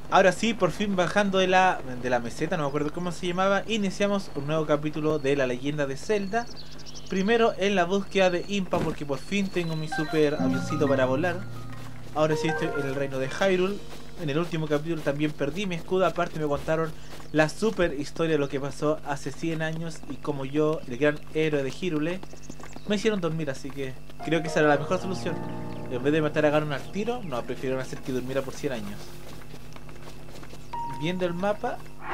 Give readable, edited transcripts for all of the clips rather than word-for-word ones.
Ahora sí, por fin bajando de la meseta, no me acuerdo cómo se llamaba, iniciamos un nuevo capítulo de la leyenda de Zelda. Primero en la búsqueda de Impa, porque por fin tengo mi super avioncito para volar. Ahora sí estoy en el reino de Hyrule. En el último capítulo también perdí mi escudo, aparte me contaron la super historia de lo que pasó hace 100 años y como yo, el gran héroe de Hyrule, me hicieron dormir, así que creo que esa era la mejor solución. En vez de matar a Ganon al tiro, no, prefirieron hacer que durmiera por 100 años. Viendo el mapa,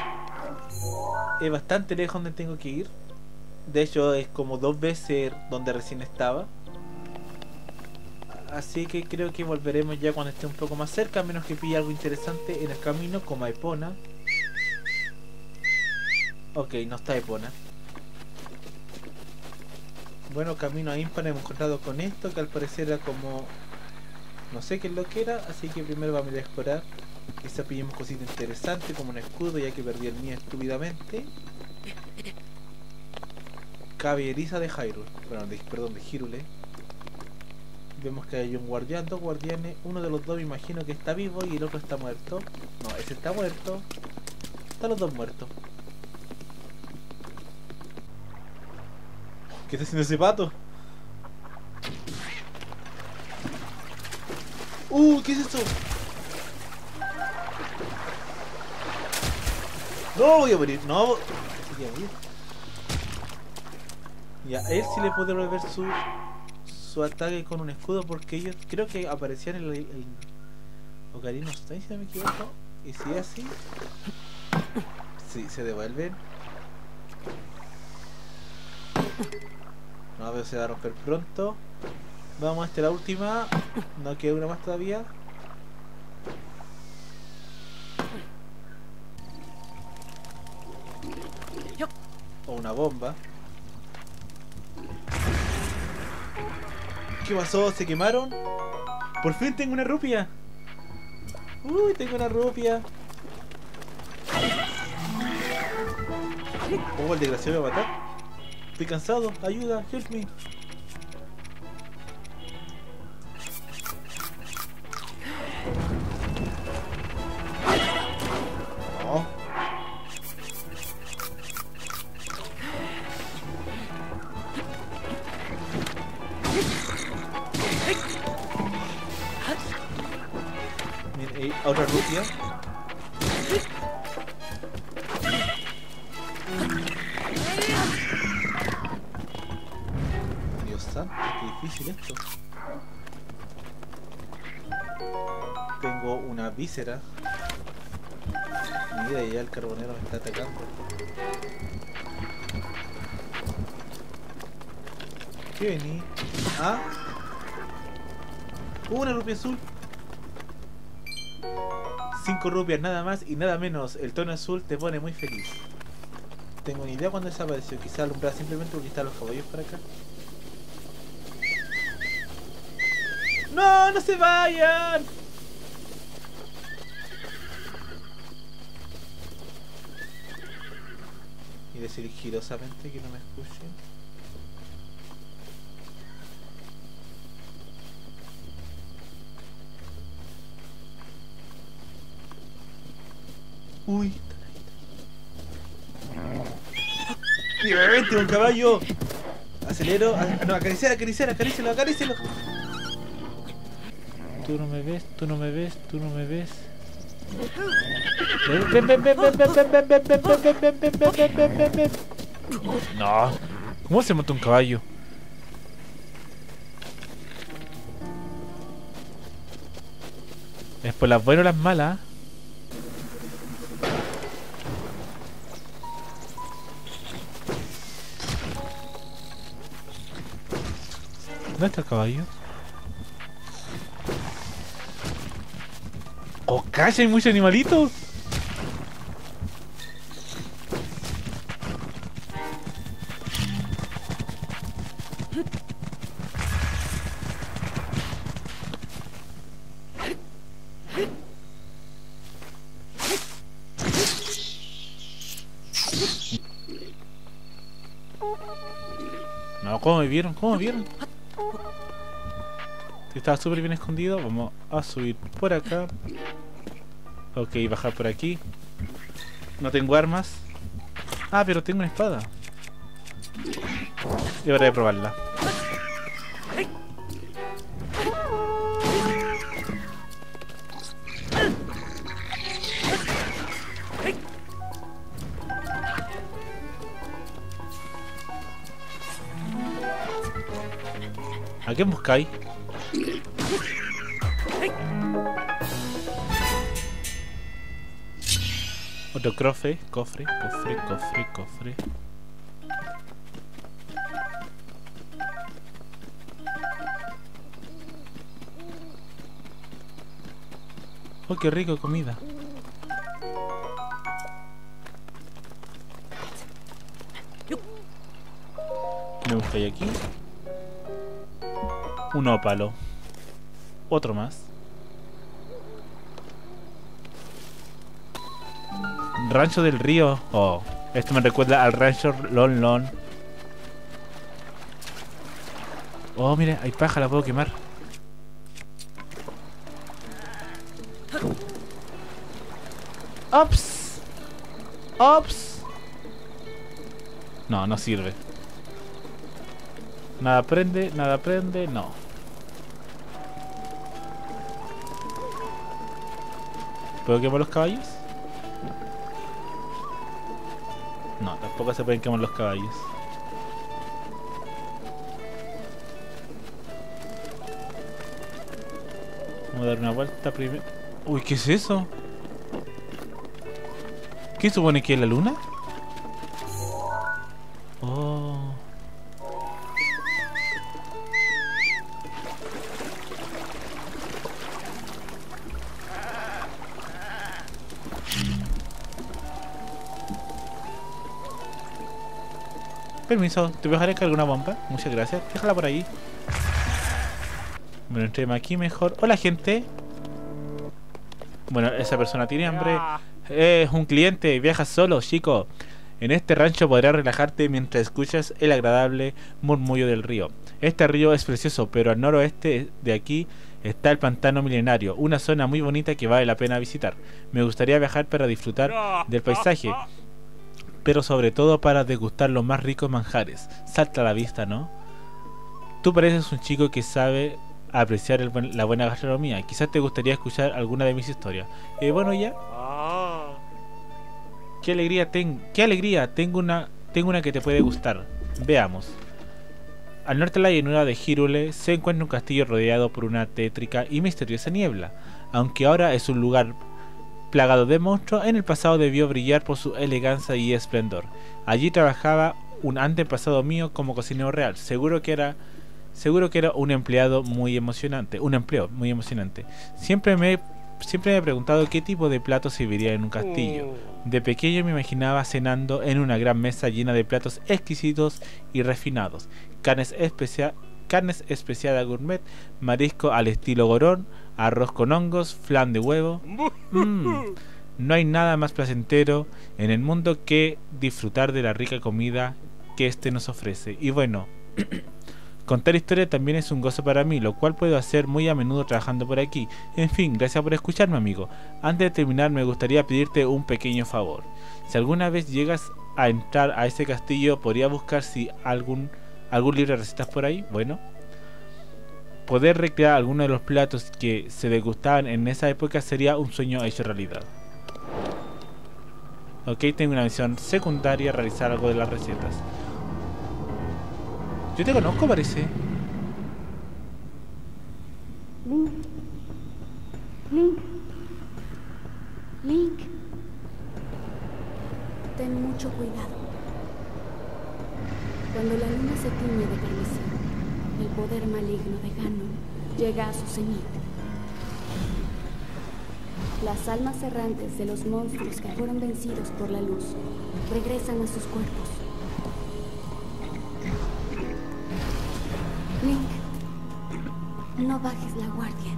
es bastante lejos donde tengo que ir. De hecho, es como 2 veces donde recién estaba. Así que creo que volveremos ya cuando esté un poco más cerca, a menos que pille algo interesante en el camino, como a Epona. Ok, no está Epona. Bueno, camino a Impa hemos encontrado con esto, que al parecer era como... no sé qué es lo que era, así que primero vamos a ir a explorar. Quizá pillemos cositas interesantes como un escudo, ya que perdí el mío estúpidamente. Caballeriza de Hyrule, bueno, perdón, de Hyrule. Vemos que hay un guardián, 2 guardianes. Uno de los dos me imagino que está vivo y el otro está muerto. No, ese está muerto. Están los dos muertos. ¿Qué está haciendo ese pato? ¿Qué es eso? No, voy a morir, no. Voy a morir. Ya, a él sí le puede devolver su ataque con un escudo, porque ellos creo que aparecían en el Ocarina of Time, si no me equivoco. Y si es así, sí, se devuelven. No, pero se va a romper pronto. Vamos a esta la última. No queda una más todavía. O una bomba. ¿Qué pasó? ¿Se quemaron? ¡Por fin tengo una rupia! ¡Uy, tengo una rupia! Oh, el desgraciado me va a matar. Estoy cansado, ayuda, help me. Oh. Miren, otra rupia. Dios santo, qué difícil esto. Tengo una víscera. Mira, ya el carbonero me está atacando. ¿Qué vení? ¿Ah? Una rupia azul. 5 rupias nada más y nada menos. El tono azul te pone muy feliz. Tengo ni idea cuándo desapareció. Quizá alumbraba simplemente porque están los caballos para acá. ¡No! ¡No se vayan! Y decir girosamente que no me escuchen. Uy, bien, tengo un caballo. Acelero, no, acarícialo. Tú no me ves, tú no me ves, tú no me ves. Ven. No, ¿cómo se monta un caballo? ¿Es por las buenas o las malas? ¿Dónde está el caballo? ¡Oh, calla! Hay muchos animalitos. No, ¿cómo me vieron? ¿Cómo me vieron? Estaba súper bien escondido. Vamos a subir por acá Ok, bajar por aquí. No tengo armas. Ah, pero tengo una espada. Y ahora voy a probarla. ¿A qué buscáis? Otro cofre. Oh, qué rico comida. Me buscáis aquí. Un ópalo. Otro más. Rancho del Río. Oh, esto me recuerda al rancho Lon Lon. Oh, mira, hay paja, la puedo quemar. Ops. Ops. No, no sirve. Nada prende, no. ¿Puedo quemar los caballos? No, tampoco se pueden quemar los caballos. Vamos a dar una vuelta primero. Uy, ¿qué es eso? ¿Qué supone que es la luna? Oh. Permiso, ¿te voy a dejar cargar una bomba? Muchas gracias, déjala por ahí. Bueno, entremos aquí mejor. Hola, gente. Bueno, esa persona tiene hambre. Es un cliente, viaja solo, chico. En este rancho podrás relajarte mientras escuchas el agradable murmullo del río. Este río es precioso, pero al noroeste de aquí está el pantano milenario, una zona muy bonita que vale la pena visitar. Me gustaría viajar para disfrutar del paisaje, pero sobre todo para degustar los más ricos manjares. Salta a la vista, ¿no? Tú pareces un chico que sabe apreciar la buena gastronomía. Quizás te gustaría escuchar alguna de mis historias. Bueno, ya. Qué alegría tengo una que te puede gustar. Veamos. Al norte de la llanura de Hyrule se encuentra un castillo rodeado por una tétrica y misteriosa niebla. Aunque ahora es un lugar plagado de monstruos, en el pasado debió brillar por su elegancia y esplendor. Allí trabajaba un antepasado mío como cocinero real. Seguro que era un empleado muy emocionante. Siempre me he preguntado qué tipo de platos serviría en un castillo. De pequeño me imaginaba cenando en una gran mesa llena de platos exquisitos y refinados. Carnes especiadas gourmet, marisco al estilo gorón, arroz con hongos, flan de huevo. No hay nada más placentero en el mundo que disfrutar de la rica comida que este nos ofrece. Y bueno, contar historia también es un gozo para mí, lo cual puedo hacer muy a menudo trabajando por aquí. En fin, gracias por escucharme, amigo. Antes de terminar, me gustaría pedirte un pequeño favor. Si alguna vez llegas a entrar a ese castillo, podría buscar si algún libro de recetas por ahí. Bueno, poder recrear alguno de los platos que se degustaban en esa época sería un sueño hecho realidad. Ok, tengo una misión secundaria, realizar algo de las recetas. Yo te conozco, parece. Link. Ten mucho cuidado. Cuando la luna se tiñe de carmesí, el poder maligno de Ganon llega a su cenit. Las almas errantes de los monstruos que fueron vencidos por la luz regresan a sus cuerpos. Link, no bajes la guardia.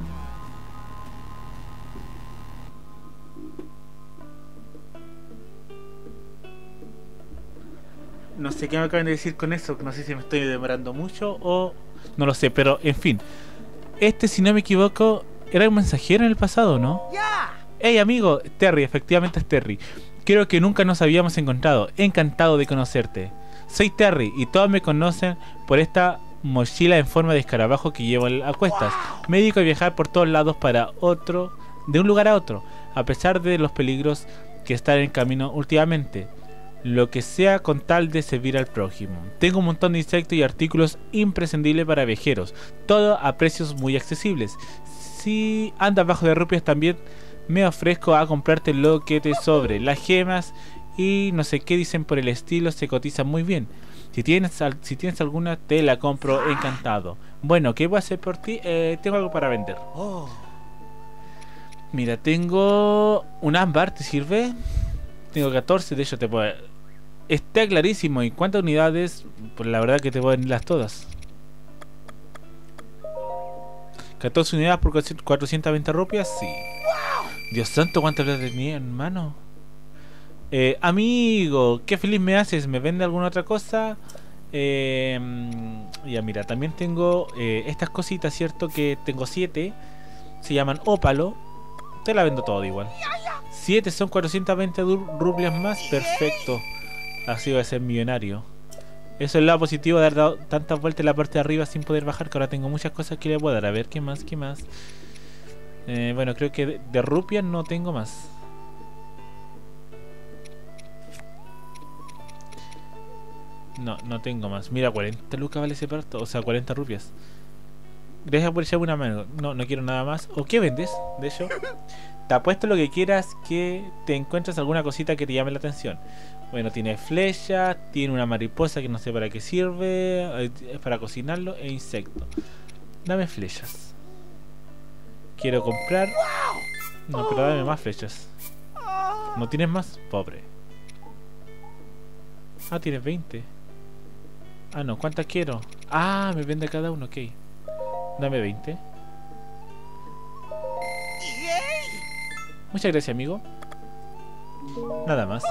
No sé qué me acaban de decir con eso, no sé si me estoy demorando mucho o no lo sé, pero en fin. Si no me equivoco, era un mensajero en el pasado, ¿no? Hey amigo, Terry, efectivamente es Terry. Creo que nunca nos habíamos encontrado. Encantado de conocerte. Soy Terry y todos me conocen por esta mochila en forma de escarabajo que llevo a cuestas. Me dedico a viajar por todos lados de un lugar a otro, a pesar de los peligros que están en camino últimamente. Lo que sea con tal de servir al prójimo. Tengo un montón de insectos y artículos imprescindibles para viajeros, todo a precios muy accesibles. Si andas bajo de rupias también me ofrezco a comprarte lo que te sobre. Las gemas y no sé qué dicen por el estilo se cotizan muy bien. Si tienes alguna te la compro encantado. Bueno, ¿qué voy a hacer por ti? Tengo algo para vender. Mira, tengo un ámbar, ¿te sirve? Tengo 14, de hecho te puedo... Está clarísimo. ¿Y cuántas unidades? Pues la verdad que te puedo venderlas todas. 14 unidades por 420 rupias, sí. Dios santo, cuánta plata tenía, hermano. Amigo, qué feliz me haces. ¿Me vende alguna otra cosa? Ya mira, también tengo estas cositas, ¿cierto? Que tengo 7. Se llaman ópalo. Te la vendo todo igual. 7 son 420 rupias más. Perfecto. Así voy a ser millonario. Eso es el lado positivo de haber dado tantas vueltas en la parte de arriba sin poder bajar, que ahora tengo muchas cosas que le puedo dar. A ver, ¿qué más? ¿Qué más? Bueno, creo que de rupias no tengo más. No tengo más. Mira, 40 lucas vale ese parto. O sea, 40 rupias. Deja por echarme una mano. No quiero nada más. ¿O qué vendes? De hecho, te apuesto lo que quieras que te encuentres alguna cosita que te llame la atención. Bueno, tiene flecha, tiene una mariposa que no sé para qué sirve, es para cocinarlo, e insecto. Dame flechas. Quiero comprar. No, pero dame más flechas. ¿No tienes más? Pobre. Ah, tienes 20. Ah, no, ¿cuántas quiero? Ah, me vende cada uno, ok. Dame 20. Muchas gracias, amigo. Nada más.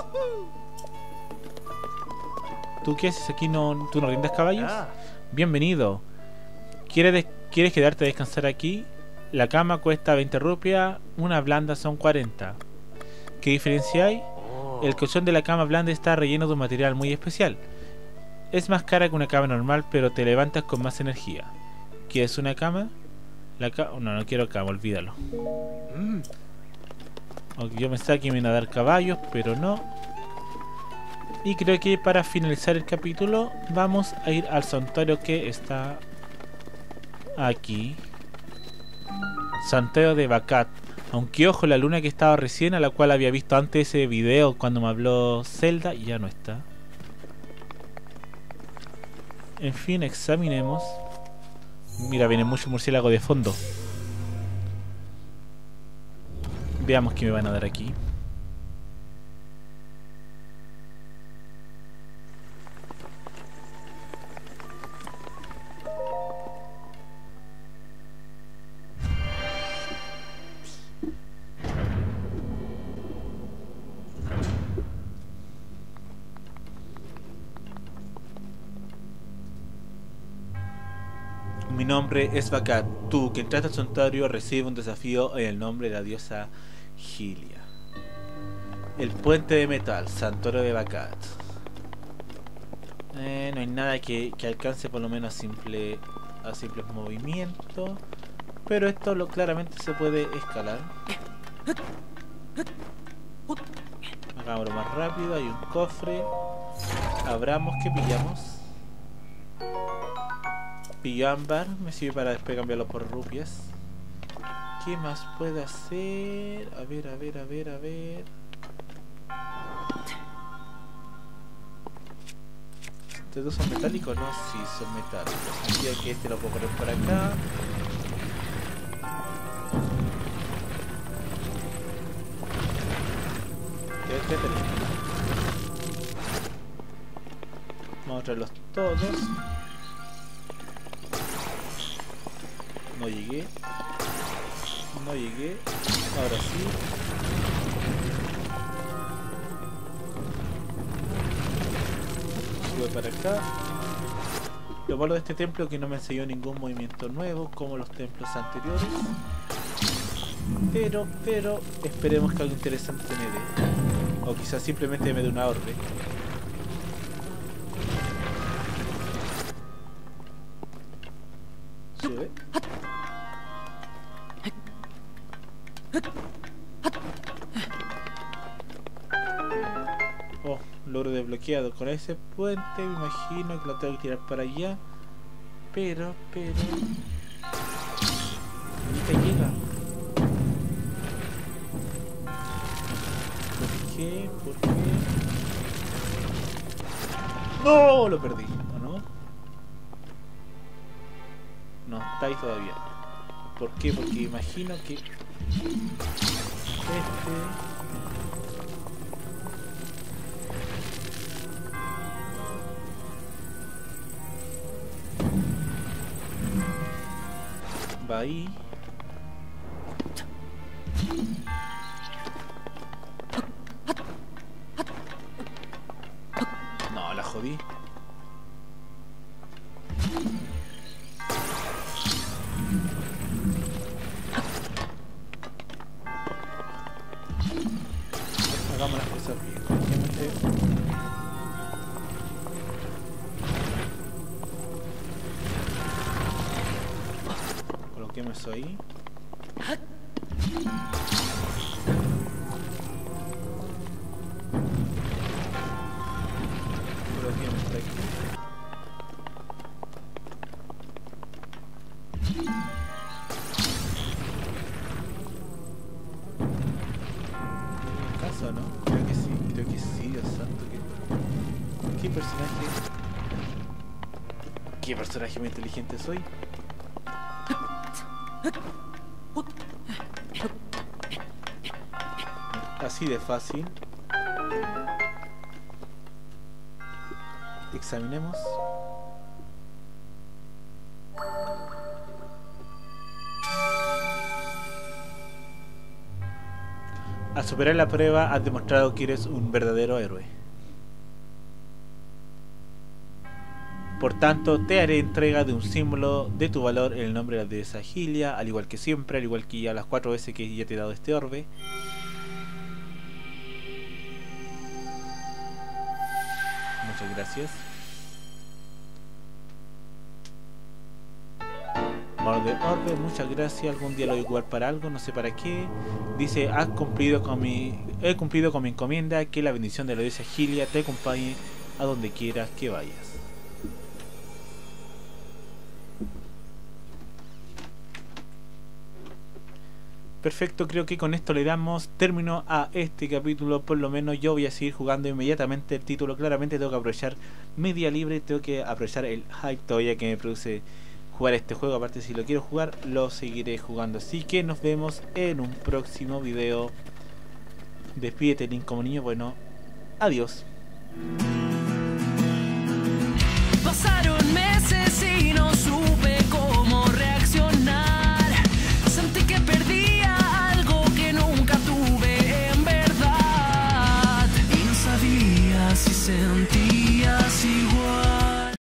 ¿Tú qué haces aquí? ¿Tú no rindes caballos? Bienvenido. ¿Quieres quedarte a descansar aquí? La cama cuesta 20 rupias, una blanda son 40. ¿Qué diferencia hay? El colchón de la cama blanda está relleno de un material muy especial. Es más cara que una cama normal, pero te levantas con más energía. ¿Quieres una cama? No quiero cama, olvídalo. Yo pensaba que me iban a dar caballos, pero no. Y creo que para finalizar el capítulo vamos a ir al santuario que está aquí. Santuario de Bakat. Aunque ojo, la luna que estaba recién, a la cual había visto antes ese video cuando me habló Zelda, ya no está. En fin, examinemos. Mira, viene mucho murciélago de fondo. Veamos qué me van a dar aquí. Mi nombre es Bakat. Tú que entraste al santuario recibe un desafío en el nombre de la diosa Hylia. El puente de metal, santuario de Bakat. No hay nada que alcance por lo menos a simples movimientos. Pero esto claramente se puede escalar. Hagámoslo más rápido. Hay un cofre. Abramos, que pillamos. Pillo ámbar, me sirve para después cambiarlo por rupias. ¿Qué más puedo hacer? A ver. ¿Estos dos son metálicos? No, sí, son metálicos. Así que este lo puedo poner por acá. Vamos a traerlos todos. No llegué. Ahora sí. Sube para acá. Lo malo de este templo es que no me enseñó ningún movimiento nuevo como los templos anteriores. Pero esperemos que algo interesante me dé. O quizás simplemente me dé una orbe. Sube. Oh, logro desbloqueado. Con ese puente me imagino que lo tengo que tirar para allá. Pero... nunca llega. ¿Por qué? ¡No! Lo perdí, ¿o no? No, está ahí todavía. ¿Por qué? Porque imagino que... va ahí. No, la jodí. Hagamos las cosas bien. Coloquemos eso ahí. Coloquemos por aquí. ¿Acaso no? Creo que sí, Dios santo. ¿Qué personaje muy inteligente soy? Así de fácil. Examinemos. Al superar la prueba has demostrado que eres un verdadero héroe. Por tanto, te haré entrega de un símbolo de tu valor en el nombre de la diosa Hylia, al igual que siempre, al igual que ya las 4 veces que ya te he dado este orbe. Muchas gracias. Orbe, muchas gracias. Algún día lo voy a jugar para algo, no sé para qué. Dice, he cumplido con mi encomienda, que la bendición de la diosa Hylia te acompañe a donde quieras que vayas. Perfecto, creo que con esto le damos término a este capítulo. Por lo menos yo voy a seguir jugando inmediatamente el título. Claramente tengo que aprovechar mi día libre, tengo que aprovechar el hype todavía que me produce jugar este juego. Aparte, si lo quiero jugar, lo seguiré jugando. Así que nos vemos en un próximo video. Despídete, Link, como niño. Bueno, adiós. Pasaron